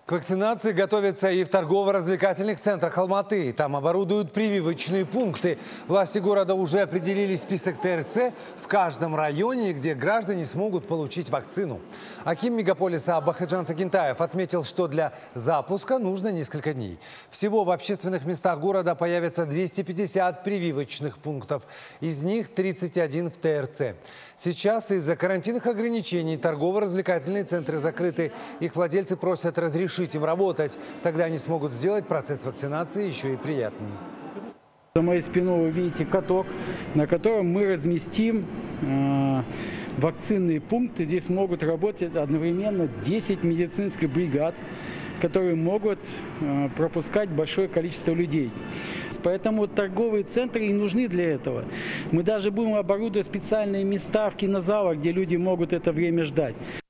К вакцинации готовятся и в торгово-развлекательных центрах Алматы. Там оборудуют прививочные пункты. Власти города уже определили список ТРЦ в каждом районе, где граждане смогут получить вакцину. Аким мегаполиса Бахаджан Сагентаев отметил, что для запуска нужно несколько дней. Всего в общественных местах города появятся 250 прививочных пунктов. Из них 31 в ТРЦ. Сейчас из-за карантинных ограничений торгово-развлекательные центры закрыты. Их владельцы просят разрешить им работать. Тогда они смогут сделать процесс вакцинации еще и приятным. За моей спиной вы видите каток, на котором мы разместим вакцинные пункты. Здесь могут работать одновременно 10 медицинских бригад, которые могут пропускать большое количество людей. Поэтому торговые центры и нужны для этого. Мы даже будем оборудовать специальные места в кинозалах, где люди могут это время ждать.